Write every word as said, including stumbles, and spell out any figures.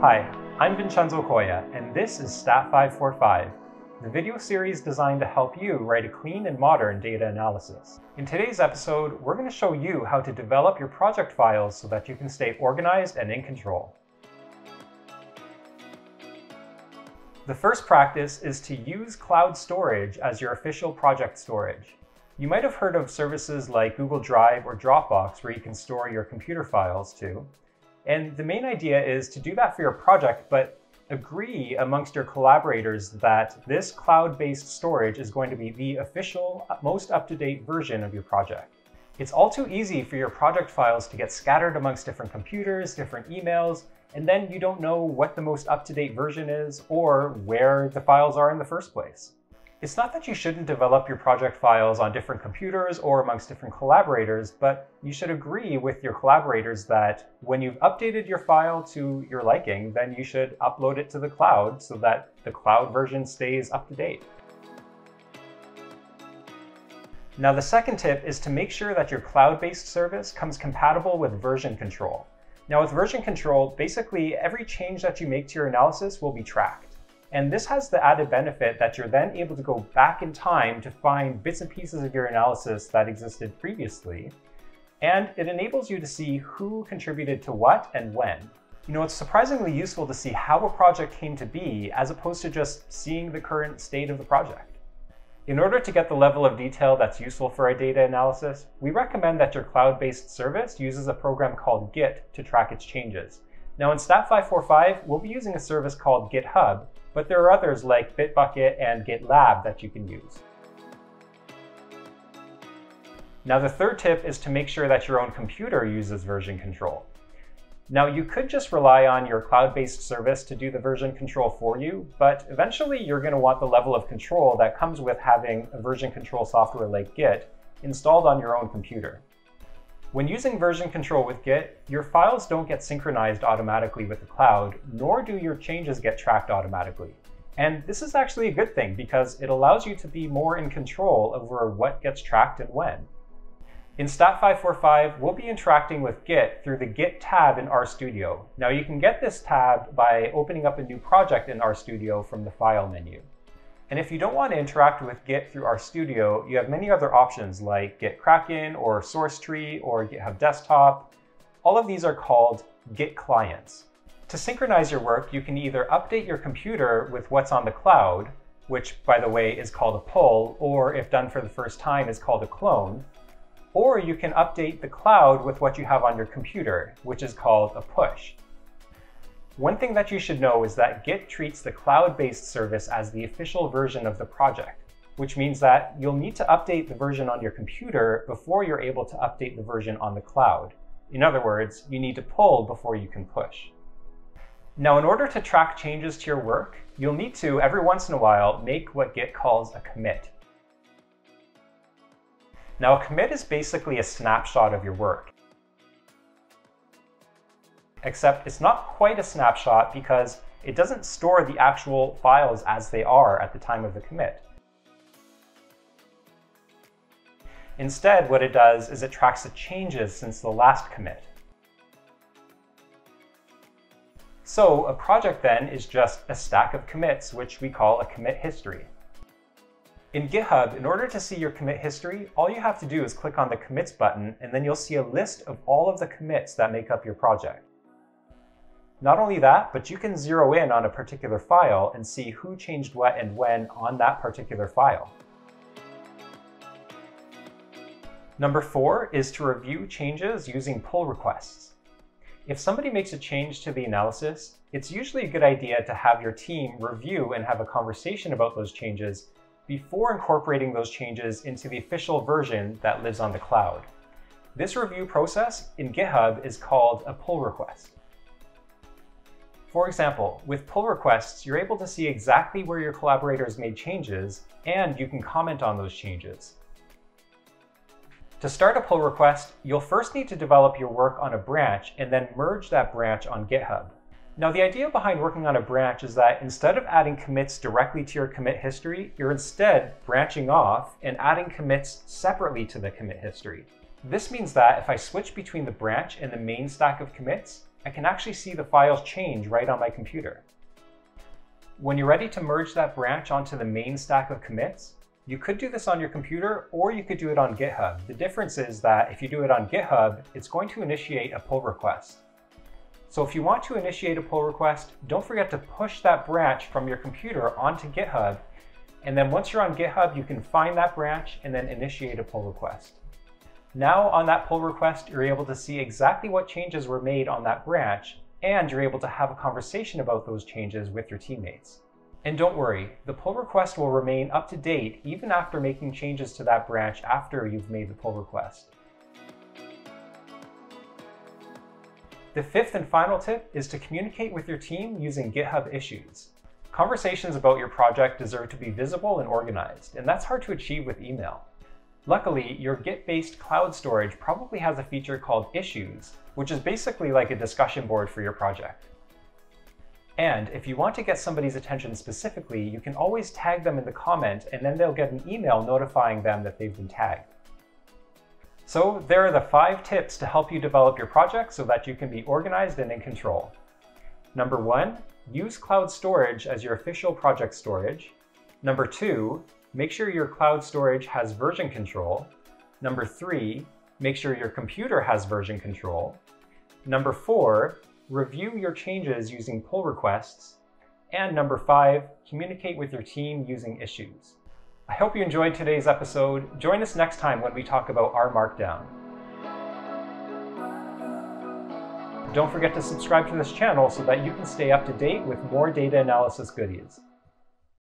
Hi, I'm Vincenzo Coya, and this is Stat five forty-five, the video series designed to help you write a clean and modern data analysis. In today's episode, we're going to show you how to develop your project files so that you can stay organized and in control. The first practice is to use cloud storage as your official project storage. You might have heard of services like Google Drive or Dropbox where you can store your computer files to. And the main idea is to do that for your project, but agree amongst your collaborators that this cloud-based storage is going to be the official, most up-to-date version of your project. It's all too easy for your project files to get scattered amongst different computers, different emails, and then you don't know what the most up-to-date version is or where the files are in the first place. It's not that you shouldn't develop your project files on different computers or amongst different collaborators, but you should agree with your collaborators that when you've updated your file to your liking, then you should upload it to the cloud so that the cloud version stays up to date. Now, the second tip is to make sure that your cloud-based service comes compatible with version control. Now, with version control, basically every change that you make to your analysis will be tracked. And this has the added benefit that you're then able to go back in time to find bits and pieces of your analysis that existed previously. And it enables you to see who contributed to what and when. You know, it's surprisingly useful to see how a project came to be as opposed to just seeing the current state of the project. In order to get the level of detail that's useful for a data analysis, we recommend that your cloud-based service uses a program called Git to track its changes. Now in Stat five forty-five, we'll be using a service called GitHub, but there are others like Bitbucket and GitLab that you can use. Now the third tip is to make sure that your own computer uses version control. Now you could just rely on your cloud-based service to do the version control for you, but eventually you're going to want the level of control that comes with having a version control software like Git installed on your own computer. When using version control with Git, your files don't get synchronized automatically with the cloud, nor do your changes get tracked automatically. And this is actually a good thing because it allows you to be more in control over what gets tracked and when. In Stat five forty-five, we'll be interacting with Git through the Git tab in RStudio. Now you can get this tab by opening up a new project in RStudio from the File menu. And if you don't want to interact with Git through RStudio, you have many other options like Git Kraken or SourceTree or GitHub Desktop. All of these are called Git clients. To synchronize your work, you can either update your computer with what's on the cloud, which by the way is called a pull, or if done for the first time is called a clone. Or you can update the cloud with what you have on your computer, which is called a push. One thing that you should know is that Git treats the cloud-based service as the official version of the project, which means that you'll need to update the version on your computer before you're able to update the version on the cloud. In other words, you need to pull before you can push. Now, in order to track changes to your work, you'll need to, every once in a while, make what Git calls a commit. Now, a commit is basically a snapshot of your work. Except it's not quite a snapshot because it doesn't store the actual files as they are at the time of the commit. Instead, what it does is it tracks the changes since the last commit. So a project then is just a stack of commits, which we call a commit history. In GitHub, in order to see your commit history, all you have to do is click on the commits button, and then you'll see a list of all of the commits that make up your project. Not only that, but you can zero in on a particular file and see who changed what and when on that particular file. Number four is to review changes using pull requests. If somebody makes a change to the analysis, it's usually a good idea to have your team review and have a conversation about those changes before incorporating those changes into the official version that lives on the cloud. This review process in GitHub is called a pull request. For example, with pull requests, you're able to see exactly where your collaborators made changes, and you can comment on those changes. To start a pull request, you'll first need to develop your work on a branch and then merge that branch on GitHub. Now, the idea behind working on a branch is that instead of adding commits directly to your commit history, you're instead branching off and adding commits separately to the commit history. This means that if I switch between the branch and the main stack of commits, I can actually see the files change right on my computer. When you're ready to merge that branch onto the main stack of commits, you could do this on your computer or you could do it on GitHub. The difference is that if you do it on GitHub, it's going to initiate a pull request. So if you want to initiate a pull request, don't forget to push that branch from your computer onto GitHub. And then once you're on GitHub, you can find that branch and then initiate a pull request. Now on that pull request, you're able to see exactly what changes were made on that branch, and you're able to have a conversation about those changes with your teammates. And don't worry, the pull request will remain up to date even after making changes to that branch after you've made the pull request. The fifth and final tip is to communicate with your team using GitHub Issues. Conversations about your project deserve to be visible and organized, and that's hard to achieve with email. Luckily, your Git-based cloud storage probably has a feature called Issues, which is basically like a discussion board for your project. And if you want to get somebody's attention specifically, you can always tag them in the comment, and then they'll get an email notifying them that they've been tagged. So there are the five tips to help you develop your project so that you can be organized and in control. Number one, use cloud storage as your official project storage. Number two, make sure your cloud storage has version control. Number three, make sure your computer has version control. Number four, review your changes using pull requests. And number five, communicate with your team using issues. I hope you enjoyed today's episode. Join us next time when we talk about R Markdown. Don't forget to subscribe to this channel so that you can stay up to date with more data analysis goodies.